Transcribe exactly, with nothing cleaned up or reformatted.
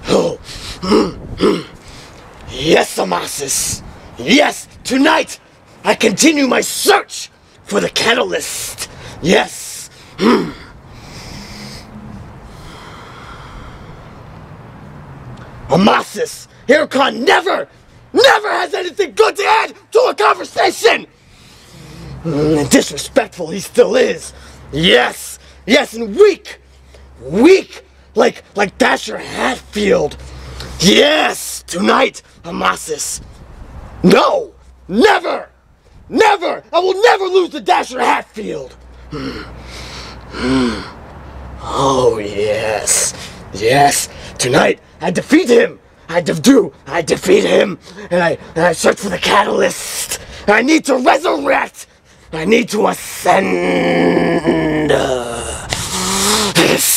Oh. Yes, Amasis. Yes, tonight I continue my search for the catalyst. Yes. Amasis, Hircon never, never has anything good to add to a conversation! Mm, disrespectful he still is. Yes, yes, and weak. Weak, like, like Dasher Hatfield. Yes, tonight, Amasis. No, never, never, I will never lose to Dasher Hatfield. Oh, yes, yes, tonight, I defeat him. I do. I defeat him, and I and I search for the catalyst. I need to resurrect. I need to ascend. Uh,